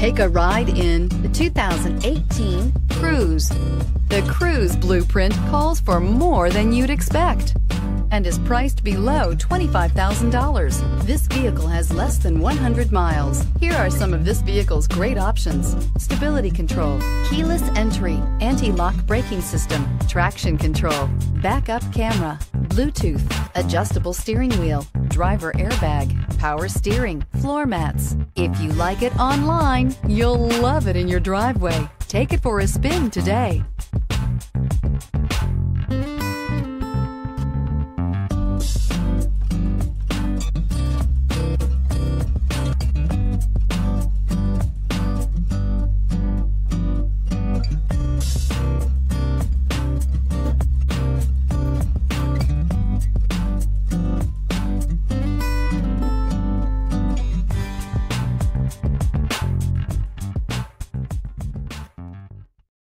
Take a ride in the 2018 Cruze. The Cruze blueprint calls for more than you'd expect and is priced below $25,000. This vehicle has less than 100 miles. Here are some of this vehicle's great options: stability control, keyless entry, anti-lock braking system, traction control, backup camera, Bluetooth, adjustable steering wheel, driver airbag, power steering, floor mats. If you like it online, you'll love it in your driveway. Take it for a spin today.